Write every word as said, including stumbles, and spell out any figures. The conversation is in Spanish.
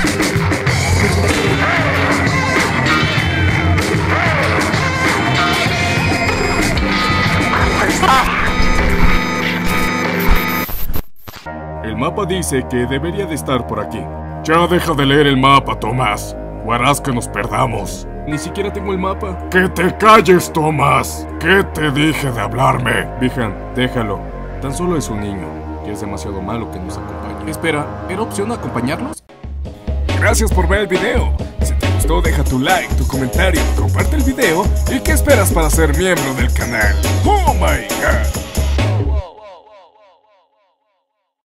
El mapa dice que debería de estar por aquí. Ya deja de leer el mapa, Tomás, o harás que nos perdamos. Ni siquiera tengo el mapa. ¡Que te calles, Tomás! ¿Qué te dije de hablarme? Bijan, déjalo. Tan solo es un niño, y es demasiado malo que nos acompañe. Espera, ¿era opción acompañarlos? Gracias por ver el video. Si te gustó, deja tu like, tu comentario, comparte el video. ¿Y qué esperas para ser miembro del canal? ¡Oh my god!